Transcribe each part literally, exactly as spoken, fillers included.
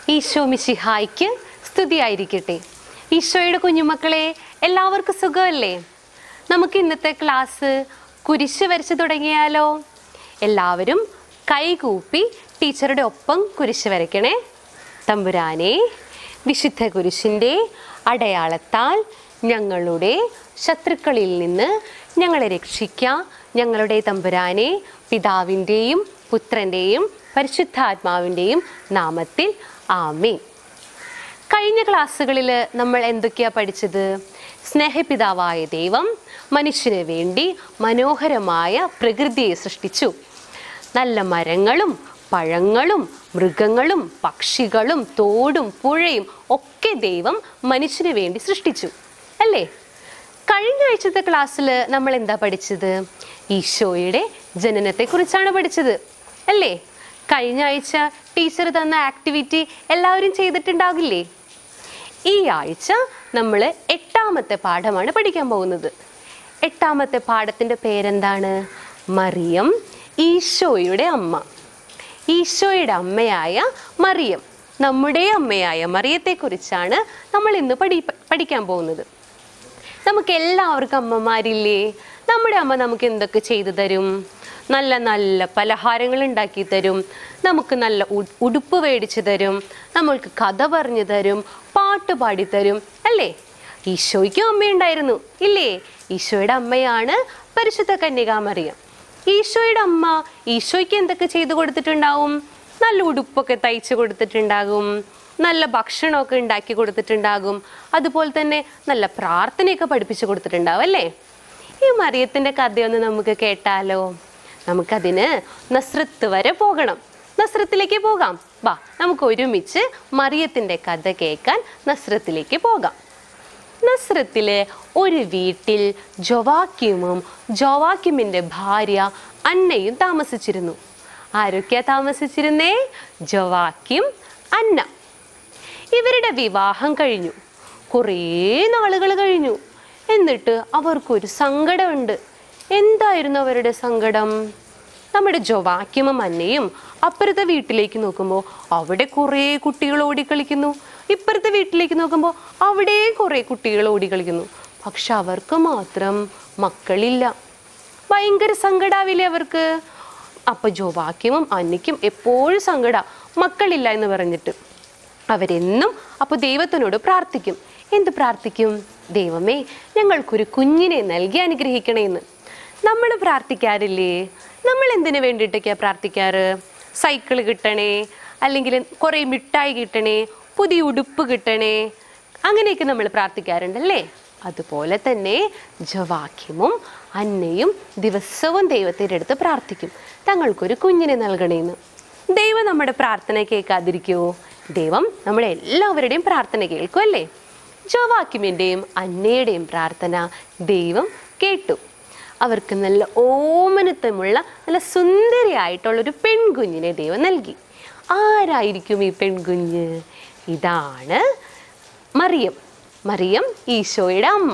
ഈശോ മിശിഹായ്ക്ക് സ്തുതിയായിരിക്കട്ടെ. ഈശോയുടെ കുഞ്ഞുമക്കളെ, എല്ലാവർക്കും സുഖമല്ലേ? നമുക്ക് ഇന്നത്തെ ക്ലാസ് കുരിശ് വരച്ച് തുടങ്ങിയാലോ? എല്ലാവരും കൈകൂപ്പി ടീച്ചറുടെ ഒപ്പം കുരിശ് വരയ്ക്കണേ. തമ്പുരാനെ, വിശുദ്ധ കുരിശിൻ്റെ അടയാളത്താൽ ഞങ്ങളുടെ ശത്രുക്കളിൽ നിന്ന് ഞങ്ങളെ രക്ഷിക്കുക. ഞങ്ങളുടെ തമ്പുരാനെ, പിതാവിൻ്റെയും പുത്രൻ്റെയും പരിശുദ്ധാത്മാവിൻ്റെയും നാമത്തിൽ ആമേൻ. കഴിഞ്ഞ ക്ലാസ്സുകളിൽ നമ്മൾ എന്തൊക്കെയാണ് പഠിച്ചത്? സ്നേഹപിതാവായ ദൈവം മനുഷ്യന് വേണ്ടി മനോഹരമായ പ്രകൃതിയെ സൃഷ്ടിച്ചു. നല്ല മരങ്ങളും പഴങ്ങളും മൃഗങ്ങളും പക്ഷികളും തോടും പുഴയും ഒക്കെ ദൈവം മനുഷ്യന് വേണ്ടി സൃഷ്ടിച്ചു അല്ലേ? കഴിഞ്ഞ ആഴ്ചത്തെ ക്ലാസ്സിൽ നമ്മൾ എന്താ പഠിച്ചത്? ഈശോയുടെ ജനനത്തെക്കുറിച്ചാണ് പഠിച്ചത് അല്ലേ? കഴിഞ്ഞ ആഴ്ച ടീച്ചർ തന്ന ആക്ടിവിറ്റി എല്ലാവരും ചെയ്തിട്ടുണ്ടാകില്ലേ? ഈ ആഴ്ച നമ്മൾ എട്ടാമത്തെ പാഠമാണ് പഠിക്കാൻ പോകുന്നത്. എട്ടാമത്തെ പാഠത്തിൻ്റെ പേരെന്താണ്? മറിയം, ഈശോയുടെ അമ്മ. ഈശോയുടെ അമ്മയായ മറിയം, നമ്മുടെ അമ്മയായ മറിയത്തെക്കുറിച്ചാണ് നമ്മൾ ഇന്ന് പഠി പഠിക്കാൻ പോകുന്നത്. നമുക്ക് എല്ലാവർക്കും അമ്മമാരില്ലേ? നമ്മുടെ അമ്മ നമുക്ക് എന്തൊക്കെ ചെയ്തു തരും? നല്ല നല്ല പലഹാരങ്ങൾ ഉണ്ടാക്കി തരും, നമുക്ക് നല്ല ഉടുപ്പ് മേടിച്ചു തരും, നമ്മൾക്ക് കഥ പറഞ്ഞു തരും, പാട്ട് പാടിത്തരും അല്ലേ? ഈശോയ്ക്കും അമ്മയുണ്ടായിരുന്നു ഇല്ലേ? ഈശോയുടെ അമ്മയാണ് പരിശുദ്ധ കന്യകാമറിയം. ഈശോയുടെ അമ്മ ഈശോയ്ക്ക് എന്തൊക്കെ ചെയ്തു കൊടുത്തിട്ടുണ്ടാവും? നല്ല ഉടുപ്പൊക്കെ തയ്ച്ചു കൊടുത്തിട്ടുണ്ടാകും, നല്ല ഭക്ഷണമൊക്കെ ഉണ്ടാക്കി കൊടുത്തിട്ടുണ്ടാകും, അതുപോലെ തന്നെ നല്ല പ്രാർത്ഥനയൊക്കെ പഠിപ്പിച്ചു കൊടുത്തിട്ടുണ്ടാവും അല്ലേ? ഈ മറിയത്തിൻ്റെ കഥയൊന്ന് നമുക്ക് കേട്ടാലോ? നമുക്കതിന് നസ്രത്ത് വരെ പോകണം. നസ്രത്തിലേക്ക് പോകാം. വാ, നമുക്ക് ഒരുമിച്ച് മറിയത്തിൻ്റെ കഥ കേൾക്കാൻ നസ്രത്തിലേക്ക് പോകാം. നസ്രത്തിലെ ഒരു വീട്ടിൽ ജോവാക്യമും ജോവാക്യമിൻ്റെ ഭാര്യ അന്നയും താമസിച്ചിരുന്നു. ആരൊക്കെയാ താമസിച്ചിരുന്നേ? ജോവാക്യം, അന്ന. ഇവരുടെ വിവാഹം കഴിഞ്ഞു. കുറേ നാളുകൾ കഴിഞ്ഞു. എന്നിട്ട് അവർക്കൊരു സങ്കടമുണ്ട്. എന്തായിരുന്നു അവരുടെ സങ്കടം? നമ്മുടെ ജോവാക്യമും അന്നയും അപ്പുറത്തെ വീട്ടിലേക്ക് നോക്കുമ്പോൾ അവിടെ കുറേ കുട്ടികൾ ഓടിക്കളിക്കുന്നു. ഇപ്പുറത്തെ വീട്ടിലേക്ക് നോക്കുമ്പോൾ അവിടെ കുറേ കുട്ടികൾ ഓടിക്കളിക്കുന്നു. പക്ഷെ അവർക്ക് മാത്രം മക്കളില്ല. ഭയങ്കര സങ്കടാവില്ലേ അവർക്ക്? അപ്പം ജോവാക്യമും അന്നയ്ക്കും എപ്പോഴും സങ്കട, മക്കളില്ല എന്ന് പറഞ്ഞിട്ട്. അവരെന്നും അപ്പോൾ ദൈവത്തിനോട് പ്രാർത്ഥിക്കും. എന്ത് പ്രാർത്ഥിക്കും? ദൈവമേ, ഞങ്ങൾക്കൊരു കുഞ്ഞിനെ നൽകി അനുഗ്രഹിക്കണേന്ന്. നമ്മൾ പ്രാർത്ഥിക്കാറില്ലേ? നമ്മൾ എന്തിനു വേണ്ടിയിട്ടൊക്കെയാണ് പ്രാർത്ഥിക്കാറ്? സൈക്കിൾ കിട്ടണേ, അല്ലെങ്കിൽ കുറേ മിഠായി കിട്ടണേ, പുതിയ ഉടുപ്പ് കിട്ടണേ, അങ്ങനെയൊക്കെ നമ്മൾ പ്രാർത്ഥിക്കാറുണ്ടല്ലേ? അതുപോലെ തന്നെ ജോവാക്യമും അന്നയും ദിവസവും ദൈവത്തിൻ്റെ അടുത്ത് പ്രാർത്ഥിക്കും, തങ്ങൾക്കൊരു കുഞ്ഞിനെ നൽകണേന്ന്. ദൈവം നമ്മുടെ പ്രാർത്ഥന കേൾക്കാതിരിക്കുമോ? ദൈവം നമ്മളെല്ലാവരുടെയും പ്രാർത്ഥന കേൾക്കും അല്ലേ? ജോവാക്യമിൻ്റെയും അന്നയുടെയും പ്രാർത്ഥന ദൈവം കേട്ടു. അവർക്ക് നല്ല ഓമനത്വമുള്ള നല്ല സുന്ദരിയായിട്ടുള്ളൊരു പെൺകുഞ്ഞിനെ ദൈവം നൽകി. ആരായിരിക്കും ഈ പെൺകുഞ്ഞ്? ഇതാണ് മറിയം. മറിയം ഈശോയുടെ അമ്മ.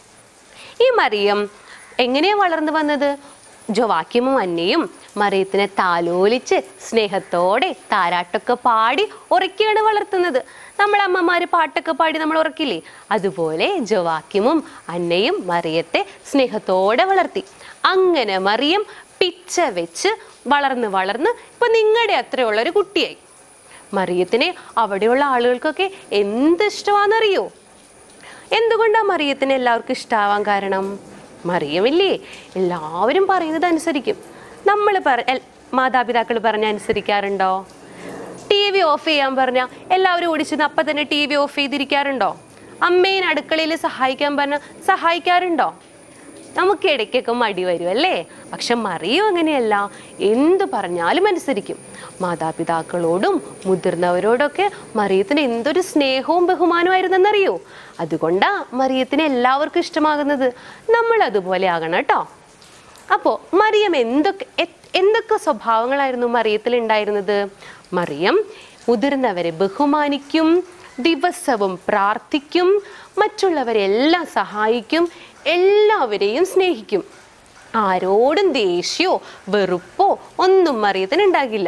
ഈ മറിയം എങ്ങനെയാണ് വളർന്നു വന്നത്? ജോവാക്യമും അന്നയും മറിയത്തിനെ താലോലിച്ച് സ്നേഹത്തോടെ താരാട്ടൊക്കെ പാടി ഉറക്കിയാണ് വളർത്തുന്നത്. നമ്മളെ അമ്മമാർ പാട്ടൊക്കെ പാടി നമ്മൾ ഉറക്കില്ലേ? അതുപോലെ ജോവാക്യമും അന്നയും മറിയത്തെ സ്നേഹത്തോടെ വളർത്തി. അങ്ങനെ മറിയം പിച്ച വെച്ച് വളർന്ന് വളർന്ന് ഇപ്പം നിങ്ങളുടെ അത്രയുള്ളൊരു കുട്ടിയായി. മറിയത്തിനെ അവിടെയുള്ള ആളുകൾക്കൊക്കെ എന്ത് ഇഷ്ടമാണെന്നറിയോ? എന്തുകൊണ്ടാണ് മറിയത്തിനെ എല്ലാവർക്കും ഇഷ്ടമാവാൻ കാരണം? മറിയമില്ലേ, എല്ലാവരും പറയുന്നത് അനുസരിക്കും. നമ്മൾ പറ മാതാപിതാക്കൾ പറഞ്ഞ അനുസരിക്കാറുണ്ടോ? ടി വി ഓഫ് ചെയ്യാൻ പറഞ്ഞാൽ എല്ലാവരും ഓടിച്ചെന്ന് അപ്പം തന്നെ ടി വി ഓഫ് ചെയ്തിരിക്കാറുണ്ടോ? അമ്മേനെ അടുക്കളയിൽ സഹായിക്കാൻ പറഞ്ഞാൽ സഹായിക്കാറുണ്ടോ? നമുക്ക് ഇടയ്ക്കൊക്കെ മടി വരും അല്ലേ? പക്ഷെ മറിയം അങ്ങനെയല്ല, എന്തു പറഞ്ഞാലും അനുസരിക്കും. മാതാപിതാക്കളോടും മുതിർന്നവരോടൊക്കെ മറിയത്തിന് എന്തൊരു സ്നേഹവും ബഹുമാനമായിരുന്നെന്നറിയോ? അതുകൊണ്ടാണ് മറിയത്തിന് എല്ലാവർക്കും ഇഷ്ടമാകുന്നത്. നമ്മൾ അതുപോലെ ആകണം കേട്ടോ. അപ്പോൾ മറിയം എന്തൊക്കെ എന്തൊക്കെ സ്വഭാവങ്ങളായിരുന്നു മറിയത്തിൽ ഉണ്ടായിരുന്നത്? മറിയം മുതിർന്നവരെ ബഹുമാനിക്കും, ദിവസവും പ്രാർത്ഥിക്കും, മറ്റുള്ളവരെല്ലാം സഹായിക്കും, എല്ലാവരെയും സ്നേഹിക്കും. ആരോടും ദേഷ്യമോ വെറുപ്പോ ഒന്നും മറിയത്തിന് ഉണ്ടാകില്ല.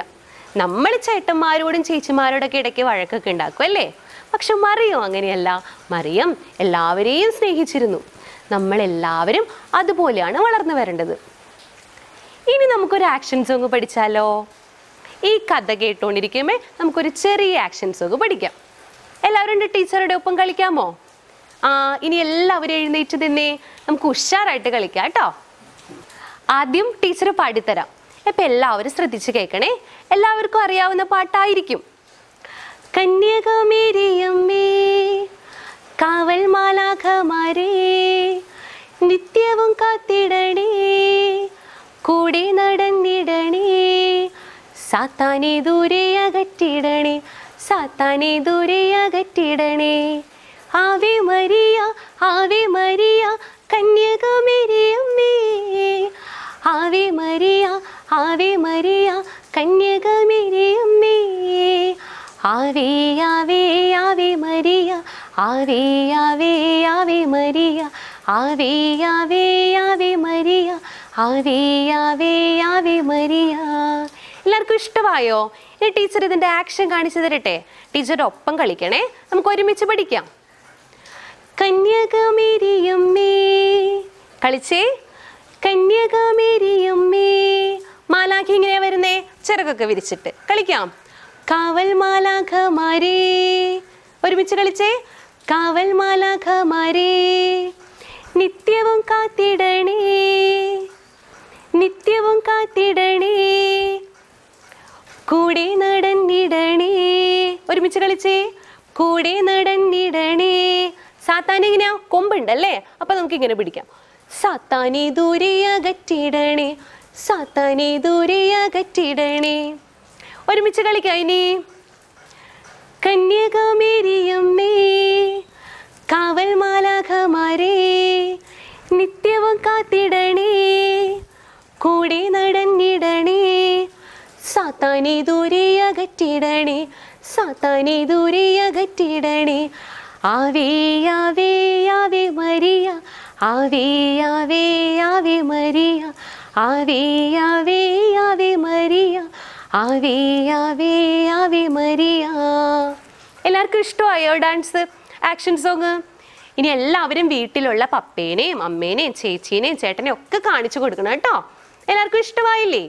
നമ്മൾ ചേട്ടന്മാരോടും ചേച്ചിമാരോടൊക്കെ ഇടയ്ക്ക് വഴക്കൊക്കെ ഉണ്ടാക്കും അല്ലേ? പക്ഷെ മറിയം അങ്ങനെയല്ല. മറിയം എല്ലാവരെയും സ്നേഹിച്ചിരുന്നു. നമ്മളെല്ലാവരും അതുപോലെയാണ് വളർന്നു വരേണ്ടത്. ഇനി നമുക്കൊരു ആക്ഷൻ സോങ് പഠിച്ചാലോ? ഈ കഥ കേട്ടുകൊണ്ടിരിക്കുമ്പോൾ നമുക്കൊരു ചെറിയ ആക്ഷൻ സോങ് പഠിക്കാം. എല്ലാവരും എൻ്റെ ടീച്ചറുടെ ഒപ്പം കളിക്കാമോ? ആ, ഇനി എല്ലാവരും എഴുന്നേറ്റ് തന്നെ നമുക്ക് ഉഷാറായിട്ട് കളിക്കാം കേട്ടോ. ആദ്യം ടീച്ചർ പാടിത്തരാം. അപ്പം എല്ലാവരും ശ്രദ്ധിച്ച് കേൾക്കണേ. എല്ലാവർക്കും അറിയാവുന്ന പാട്ടായിരിക്കും. കന്യകമേരിയമ്മേ കാവൽ മാലാഖമാരേ നിത്യവും കാത്തിടണേ കൂടെ നടന്നിടണേ സാത്താനെ ദൂരെ അകറ്റിടണേ സാത്താനെ ദൂരെ അകറ്റിടണേ. ആവേ മരിയ ആവേ മരിയ കന്യകമേരിയമ്മേ ആവേ മരിയ ആവേ മരിയ കന്യകമേരിയമ്മേ ആവേ ആവേ ആവേ മരിയ ആവേ ആവേ ആവേ മരിയ ആവേ ആവേ ആവേ മരിയ ആവേ ആവേ ആവേ മരിയ. എല്ലാവർക്കും ഇഷ്ടമായോ? ഇനി ടീച്ചർ ഇതിൻ്റെ ആക്ഷൻ കാണിച്ചു തരട്ടെ. ടീച്ചറുടെ ഒപ്പം കളിക്കണേ. നമുക്ക് ഒരുമിച്ച് പഠിക്കാം. കന്യകമേരിയമ്മേ കളിച്ചേ. കന്യകമേരിയമ്മേ. മാലാഖ ഇങ്ങനെയാ വരുന്നേ, ചിറകൊക്കെ വിരിച്ചിട്ട്. കളിക്കാം. കാവൽ മാലാഖമാരേ. ഒരുമിച്ച് കളിച്ചേ. കാവൽ മാലാഖമാരേ നിത്യവും കാത്തിടണേ നിത്യവും കാത്തിടണേ കൂടെ നടന്നിടണേ. ഒരുമിച്ച് കളിച്ചേ. കൂടെ നടന്നിടണേ. സാത്താൻ ഇങ്ങനെയാ കൊമ്പുണ്ടല്ലേ, അപ്പൊ നമുക്ക് ഇങ്ങനെ പിടിക്കാം. സാത്താനെ ദൂരെ അകറ്റിടണേ സാത്താനെ ദൂരെ അകറ്റിടണേ. ഒരുമിച്ച് കളിക്കാം. ഇനി കന്യകമേരിയമ്മേ കാവൽ മാലാഖമാരേ നിത്യവും കാത്തിടണേ കൂടെ നടന്നിടണേ സാത്താനെ ദൂരെ അകറ്റിടണേ സാത്താനെ ദൂരെ അകറ്റിടണേ. ആവേ ആവേ ആവേ മരിയ ആവേ ആവേ ആവേ മരിയ ആവേ ആവേ ആവേ മരിയ ആവേ ആവേ ആവേ മരിയ. എല്ലാവർക്കും ഇഷ്ടമായോ ഡാൻസ് ആക്ഷൻ സോങ്? ഇനി എല്ലാവരും വീട്ടിലുള്ള പപ്പേനെയും അമ്മേനെയും ചേച്ചീനെയും ചേട്ടനെയും ഒക്കെ കാണിച്ചു കൊടുക്കണം കേട്ടോ. എല്ലാവർക്കും ഇഷ്ടമായില്ലേ?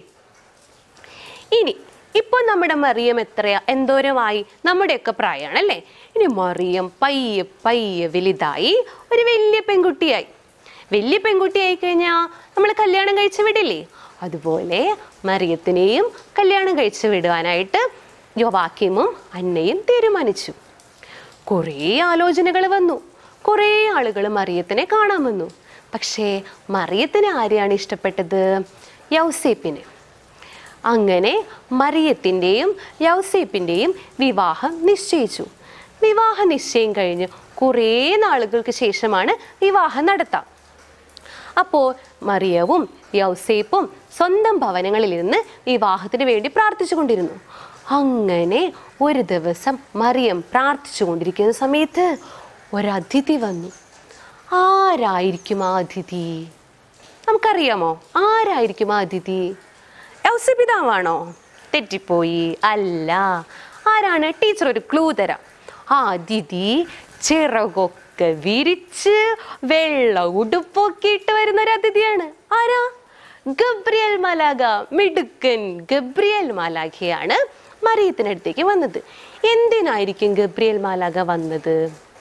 ഇനി ഇപ്പോൾ നമ്മുടെ മറിയം എത്രയാ എന്തോരമായി? നമ്മുടെയൊക്കെ പ്രായമാണല്ലേ. ഇനി മറിയം പയ്യെ പയ്യെ വലുതായി ഒരു വലിയ പെൺകുട്ടിയായി. വലിയ പെൺകുട്ടിയായി കഴിഞ്ഞാൽ നമ്മൾ കല്യാണം കഴിച്ച് വിടില്ലേ? അതുപോലെ മറിയത്തിനെയും കല്യാണം കഴിച്ച് വിടുവാനായിട്ട് യോവാക്കീമും അന്നയും തീരുമാനിച്ചു. കുറേ ആലോചനകൾ വന്നു. കുറേ ആളുകൾ മറിയത്തിനെ കാണാൻ വന്നു. പക്ഷേ മറിയത്തിന് ആരെയാണ് ഇഷ്ടപ്പെട്ടത്? യൗസേപ്പിനെ. അങ്ങനെ മറിയത്തിൻ്റെയും യൗസേപ്പിൻ്റെയും വിവാഹം നിശ്ചയിച്ചു. വിവാഹ നിശ്ചയം കഴിഞ്ഞ് കുറേ നാളുകൾക്ക് ശേഷമാണ് വിവാഹം നടത്താം. അപ്പോൾ മറിയവും യൗസേപ്പും സ്വന്തം ഭവനങ്ങളിലിരുന്ന് വിവാഹത്തിന് വേണ്ടി പ്രാർത്ഥിച്ചു കൊണ്ടിരുന്നു. അങ്ങനെ ഒരു ദിവസം മറിയം പ്രാർത്ഥിച്ചു കൊണ്ടിരിക്കുന്ന സമയത്ത് ഒരതിഥി വന്നു. ആരായിരിക്കും ആ അതിഥി? നമുക്കറിയാമോ ആരായിരിക്കും ആ അതിഥി? യൗസേപ്പിതാവാണോ? തെറ്റിപ്പോയി. അല്ല. ആരാണ്? ടീച്ചർ ഒരു ക്ലൂ തരാം. ആ അതിഥി ചിറകൊക്കെ വിരിച്ച് വെള്ള ഉടുപ്പൊക്കെ ഇട്ട് വരുന്ന ഒരു അതിഥിയാണ്. ആരാ? ഗബ്രിയേൽ മാലാഖ. മിടുക്കൻ ഗബ്രിയേൽ മാലാഖയാണ് മറിയത്തിനടുത്തേക്ക് വന്നത്. എന്തിനായിരിക്കും ഗബ്രിയേൽ മാലാഖ വന്നത്?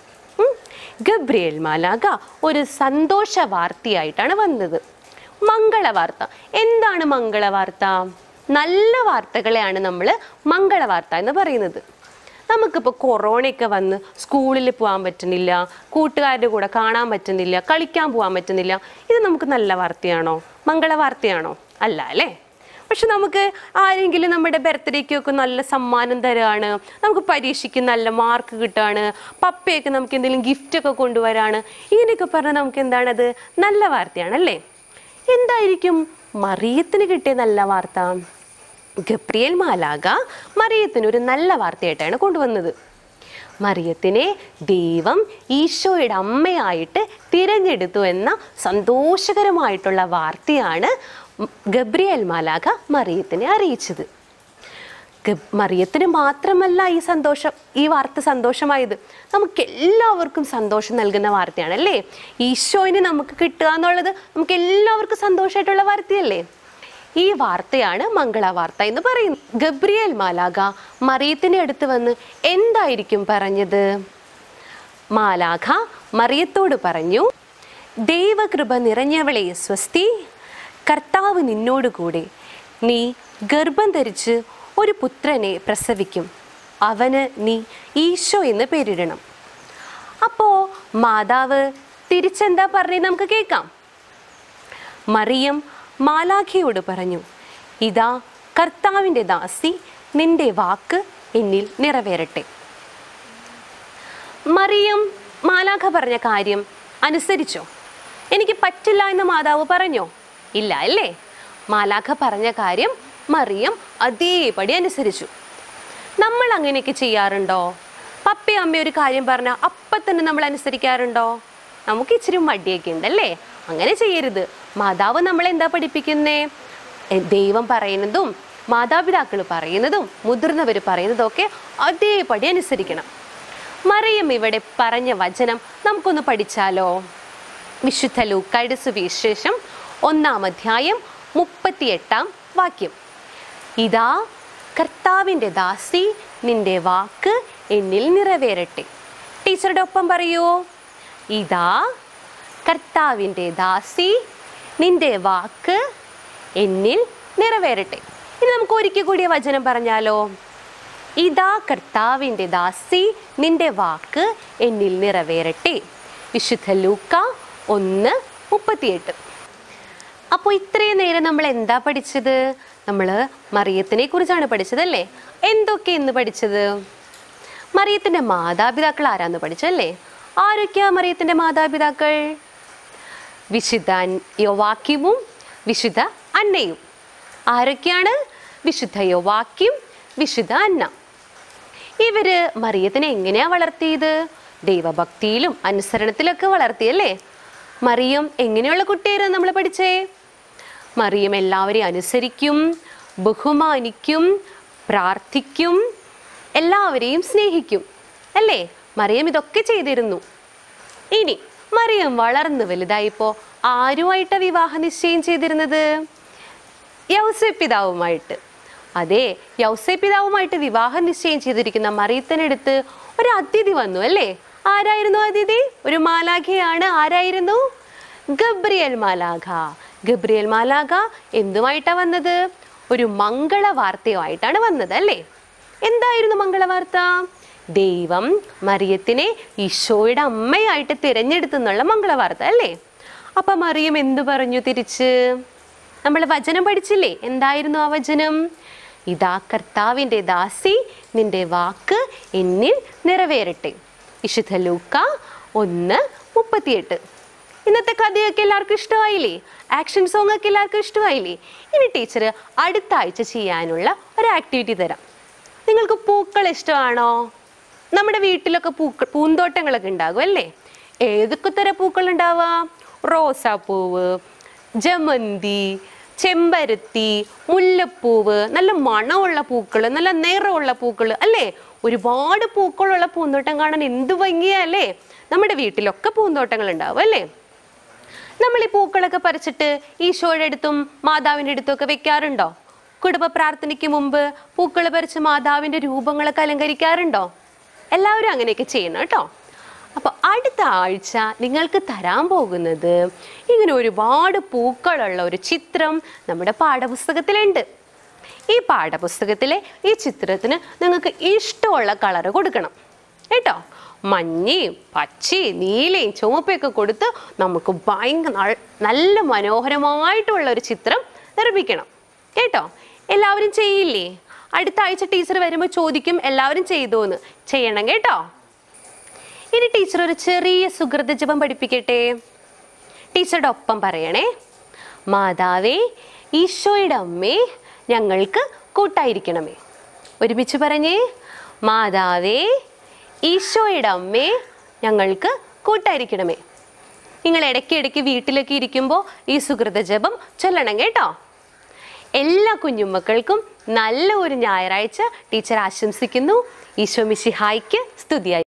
ഗബ്രിയേൽ മാലാഖ ഒരു സന്തോഷ വാർത്തയായിട്ടാണ് വന്നത്. മംഗളവാർത്ത. എന്താണ് മംഗളവാർത്ത? നല്ല വാർത്തകളെയാണ് നമ്മൾ മംഗളവാർത്ത എന്ന് പറയുന്നത്. നമുക്കിപ്പോൾ കൊറോണയൊക്കെ വന്ന് സ്കൂളിൽ പോകാൻ പറ്റുന്നില്ല, കൂട്ടുകാരുടെ കൂടെ കാണാൻ പറ്റുന്നില്ല, കളിക്കാൻ പോകാൻ പറ്റുന്നില്ല. ഇത് നമുക്ക് നല്ല വാർത്തയാണോ? മംഗളവാർത്തയാണോ? അല്ല അല്ലേ? പക്ഷെ നമുക്ക് ആരെങ്കിലും നമ്മുടെ ബർത്ത്ഡേക്കൊക്കെ നല്ല സമ്മാനം തരാണ്, നമുക്ക് പരീക്ഷയ്ക്ക് നല്ല മാർക്ക് കിട്ടുകയാണ്, പപ്പയൊക്കെ നമുക്ക് എന്തെങ്കിലും ഗിഫ്റ്റൊക്കെ കൊണ്ടുവരാണ്, ഇങ്ങനെയൊക്കെ പറഞ്ഞാൽ നമുക്ക് എന്താണത്? നല്ല വാർത്തയാണല്ലേ? എന്തായിരിക്കും മറിയത്തിന് കിട്ടിയ നല്ല വാർത്ത? ഗബ്രിയേൽ മാലാഖ മറിയത്തിന് ഒരു നല്ല വാർത്തയായിട്ടാണ് കൊണ്ടുവന്നത്. മറിയത്തിനെ ദൈവം ഈശോയുടെ അമ്മയായിട്ട് തിരഞ്ഞെടുത്തു എന്ന സന്തോഷകരമായിട്ടുള്ള വാർത്തയാണ് ഗബ്രിയേൽ മാലാഖ മറിയത്തിനെ അറിയിച്ചത്. മറിയത്തിന് മാത്രമല്ല ഈ സന്തോഷം ഈ വാർത്ത സന്തോഷമായത്, നമുക്ക് എല്ലാവർക്കും സന്തോഷം നൽകുന്ന വാർത്തയാണ് അല്ലേ? ഈശോയിനെ നമുക്ക് കിട്ടുക എന്നുള്ളത് നമുക്ക് എല്ലാവർക്കും സന്തോഷമായിട്ടുള്ള വാർത്തയല്ലേ? ഈ വാർത്തയാണ് മംഗളവാർത്ത എന്ന് പറയുന്നത്. ഗബ്രിയേൽ മാലാഖ മറിയത്തിൻ്റെ അടുത്ത് വന്ന് എന്തായിരിക്കും പറഞ്ഞത്? മാലാഖ മറിയത്തോട് പറഞ്ഞു, ദൈവകൃപ നിറഞ്ഞവളെ സ്വസ്തി, കർത്താവ് നിന്നോടുകൂടെ, നീ ഗർഭം ധരിച്ച് ഒരു പുത്രനെ പ്രസവിക്കും, അവന് നീ ഈശോ എന്ന് പേരിടണം. അപ്പോൾ മാതാവ് തിരിച്ചെന്താ പറഞ്ഞത് നമുക്ക് കേൾക്കാം. മറിയം മാലാഖയോട് പറഞ്ഞു, ഇതാ കർത്താവിൻ്റെ ദാസി, നിന്റെ വാക്ക് എന്നിൽ നിറവേറട്ടെ. മറിയം മാലാഖ പറഞ്ഞ കാര്യം അനുസരിച്ചോ? എനിക്ക് പറ്റില്ല എന്ന് മാതാവ് പറഞ്ഞോ? ഇല്ല അല്ലേ? മാലാഖ പറഞ്ഞ കാര്യം മറിയം അതേപടി അനുസരിച്ചു. നമ്മൾ അങ്ങനെയൊക്കെ ചെയ്യാറുണ്ടോ? പപ്പയും അമ്മയും ഒരു കാര്യം പറഞ്ഞാൽ അപ്പം തന്നെ നമ്മൾ അനുസരിക്കാറുണ്ടോ? നമുക്ക് ഇച്ചിരി മടിയൊക്കെ ഉണ്ടല്ലേ? അങ്ങനെ ചെയ്യരുത്. മാതാവ് നമ്മളെന്താ പഠിപ്പിക്കുന്നേ? ദൈവം പറയുന്നതും മാതാപിതാക്കൾ പറയുന്നതും മുതിർന്നവർ പറയുന്നതും ഒക്കെ അതേപടി അനുസരിക്കണം. മറിയം ഇവിടെ പറഞ്ഞ വചനം നമുക്കൊന്ന് പഠിച്ചാലോ? വിശുദ്ധ ലൂക്കായുടെ സുവിശേഷം ഒന്നാം അധ്യായം മുപ്പത്തിയെട്ടാം വാക്യം. ഇതാ കർത്താവിൻ്റെ ദാസി, നിന്റെ വാക്ക് എന്നിൽ നിറവേറട്ടെ. ടീച്ചറുടെ ഒപ്പം പറയൂ. ഇതാ കർത്താവിൻ്റെ ദാസി, നിന്റെ വാക്ക് എന്നിൽ നിറവേറട്ടെ. ഇനി നമുക്ക് ഒരിക്കൽ കൂടിയ വചനം പറഞ്ഞാലോ? ഇതാ കർത്താവിൻ്റെ ദാസി, നിന്റെ വാക്ക് എന്നിൽ നിറവേറട്ടെ. വിശുദ്ധ ലൂക്ക ഒന്ന് മുപ്പത്തിയെട്ട്. അപ്പോൾ ഇത്രയും നേരം നമ്മൾ എന്താ പഠിച്ചത്? നമ്മൾ മറിയത്തിനെ കുറിച്ചാണ് പഠിച്ചതല്ലേ? എന്തൊക്കെ ഇന്ന് പഠിച്ചത്? മറിയത്തിൻ്റെ മാതാപിതാക്കൾ ആരാന്ന് പഠിച്ചല്ലേ? ആരൊക്കെയാ മറിയത്തിൻ്റെ മാതാപിതാക്കൾ? വിശുദ്ധ യോവാക്യവും വിശുദ്ധ അന്നയും. ആരൊക്കെയാണ്? വിശുദ്ധ യോവാക്യം, വിശുദ്ധ അന്ന. ഇവര് മറിയത്തിനെ എങ്ങനെയാ വളർത്തിയത്? ദൈവഭക്തിയിലും അനുസരണത്തിലൊക്കെ വളർത്തിയല്ലേ? മറിയം എങ്ങനെയുള്ള കുട്ടിയായിരുന്നു നമ്മൾ പഠിച്ചേ? മറിയം എല്ലാവരെയും അനുസരിക്കും, ബഹുമാനിക്കും, പ്രാർത്ഥിക്കും, എല്ലാവരെയും സ്നേഹിക്കും അല്ലേ? മറിയം ഇതൊക്കെ ചെയ്തിരുന്നു. ഇനി മറിയം വളർന്നു വലുതായിപ്പോൾ ആരുമായിട്ടാ വിവാഹ നിശ്ചയം ചെയ്തിരുന്നത്? യൗസേപ്പ് പിതാവുമായിട്ട്. അതെ, യൗസേപ്പ് പിതാവുമായിട്ട് വിവാഹ നിശ്ചയം ചെയ്തിരിക്കുന്ന മറിയത്തിനടുത്ത് ഒരു അതിഥി വന്നു അല്ലേ? ആരായിരുന്നു അതിഥി? ഒരു മാലാഖയാണ്. ആരായിരുന്നു? ഗബ്രിയേൽ മാലാഖ. ഗബ്രിയേൽ മാലാഖ എന്തുമായിട്ടാണ് വന്നത്? ഒരു മംഗളവാർത്തയുമായിട്ടാണ് വന്നത് അല്ലേ? എന്തായിരുന്നു മംഗളവാർത്ത? ദൈവം മറിയത്തിനെ ഈശോയുടെ അമ്മയായിട്ട് തിരഞ്ഞെടുത്തെന്നുള്ള മംഗളവാർത്ത അല്ലേ? അപ്പം മറിയം എന്തു പറഞ്ഞു തിരിച്ച്? നമ്മൾ വചനം പഠിച്ചില്ലേ? എന്തായിരുന്നു ആ വചനം? ഇതാ കർത്താവിൻ്റെ ദാസി, നിന്റെ വാക്ക് എന്നിൽ നിറവേറട്ടെ. വിശുദ്ധ ലൂക്ക ഒന്ന് മുപ്പത്തിയെട്ട്. ഇന്നത്തെ കഥയൊക്കെ എല്ലാവർക്കും ഇഷ്ടമായില്ലേ? ആക്ഷൻ സോങ് ഒക്കെ എല്ലാവർക്കും ഇഷ്ടമായില്ലേ? ഇനി ടീച്ചർ അടുത്ത ആഴ്ച ചെയ്യാനുള്ള ഒരു ആക്ടിവിറ്റി തരാം. നിങ്ങൾക്ക് പൂക്കൾ ഇഷ്ടമാണോ? നമ്മുടെ വീട്ടിലൊക്കെ പൂക്കൾ പൂന്തോട്ടങ്ങളൊക്കെ ഉണ്ടാകും അല്ലേ? ഏതൊക്കെ തരം പൂക്കൾ ഉണ്ടാവാം? റോസാപ്പൂവ്, ജമന്തി, ചെമ്പരത്തി, മുല്ലപ്പൂവ്, നല്ല മണമുള്ള പൂക്കൾ, നല്ല നിറമുള്ള പൂക്കൾ അല്ലേ? ഒരുപാട് പൂക്കളുള്ള പൂന്തോട്ടം കാണാൻ എന്ത് ഭംഗിയാ അല്ലേ? നമ്മുടെ വീട്ടിലൊക്കെ പൂന്തോട്ടങ്ങൾ ഉണ്ടാവും അല്ലേ? നമ്മൾ ഈ പൂക്കളൊക്കെ പറിച്ചിട്ട് ഈശോയുടെ അടുത്തും മാതാവിൻ്റെ അടുത്തും ഒക്കെ വെക്കാറുണ്ടോ? കുടുംബ പ്രാർത്ഥനയ്ക്ക് മുമ്പ് പൂക്കൾ പറിച്ച് മാതാവിൻ്റെ രൂപങ്ങളൊക്കെ അലങ്കരിക്കാറുണ്ടോ? എല്ലാവരും അങ്ങനെയൊക്കെ ചെയ്യണം കേട്ടോ. അപ്പോൾ അടുത്ത ആഴ്ച നിങ്ങൾക്ക് തരാൻ പോകുന്നത് ഇങ്ങനെ ഒരുപാട് പൂക്കളുള്ള ഒരു ചിത്രം നമ്മുടെ പാഠപുസ്തകത്തിലുണ്ട്. ഈ പാഠപുസ്തകത്തിലെ ഈ ചിത്രത്തിന് നിങ്ങൾക്ക് ഇഷ്ടമുള്ള കളറ് കൊടുക്കണം കേട്ടോ. മഞ്ഞയും പച്ചയും നീലയും ചുവപ്പൊക്കെ കൊടുത്ത് നമുക്ക് ഭയങ്കര നല്ല മനോഹരമായിട്ടുള്ള ഒരു ചിത്രം നിർമ്മിക്കണം കേട്ടോ. എല്ലാവരും ചെയ്യില്ലേ? അടുത്ത ആഴ്ച ടീച്ചർ വരുമ്പോൾ ചോദിക്കും എല്ലാവരും ചെയ്തോന്ന്. ചെയ്യണം കേട്ടോ. ഇനി ടീച്ചർ ഒരു ചെറിയ സുകൃത ജപം പഠിപ്പിക്കട്ടെ. ടീച്ചറുടെ ഒപ്പം പറയണേ. മാതാവേ, ഈശോയുടെ അമ്മേ, ഞങ്ങൾക്ക് കൂട്ടായിരിക്കണമേ. ഒരുമിച്ച് പറഞ്ഞേ. മാതാവേ, ഈശോയുടെ അമ്മേ, ഞങ്ങൾക്ക് കൂട്ടായിരിക്കണമേ. നിങ്ങൾ ഇടയ്ക്ക് ഇടയ്ക്ക് വീട്ടിലൊക്കെ ഇരിക്കുമ്പോൾ ഈ സുകൃത ജപം ചൊല്ലണം കേട്ടോ. എല്ലാ കുഞ്ഞുമക്കൾക്കും നല്ല ഒരു ഞായറാഴ്ച ടീച്ചർ ആശംസിക്കുന്നു. ഈശോ മിശിഹായ്ക്ക് സ്തുതിയായി.